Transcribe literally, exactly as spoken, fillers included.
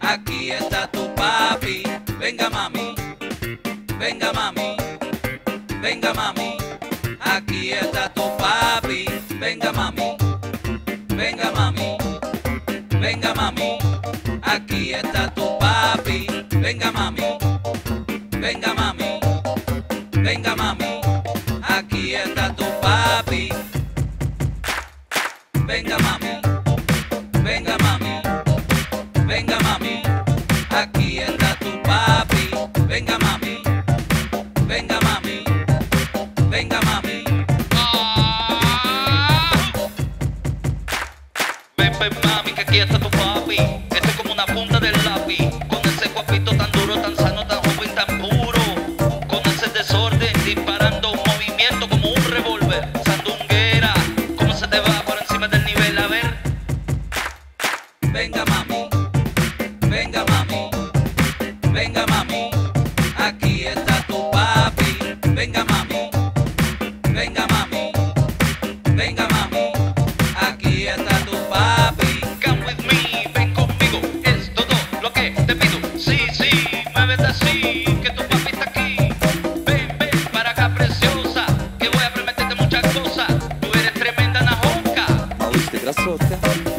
aquí está tu papi. Venga mami, venga mami, venga mami, aquí está tu papi. Venga mami, venga mami, venga mami, aquí está tu papi. Venga mami, venga mami, venga mami, aquí está tu papi. Venga mami, venga mami, venga mami, aquí está tu papi. Venga mami, venga mami, venga mami. Ven, ven mami, que aquí está tu papi. Esto es como una punta del lápiz. Con ese guapito tan duro, tan sano, tan joven, tan puro. Con ese desorden, disparando un movimiento como un revólver. Sandunguera, cómo se te va por encima del nivel, a ver. Venga mami, venga mami, venga mami, aquí está tu papi. Venga mami, venga mami, venga mami, aquí está tu papi. Come with me, ven conmigo, es todo lo que te pido. Sí, sí, muévete así, que tu papi está aquí. Ven, ven para acá, preciosa, que voy a prometerte muchas cosas. Tú eres tremenda najonca. Малыш, ты красотка.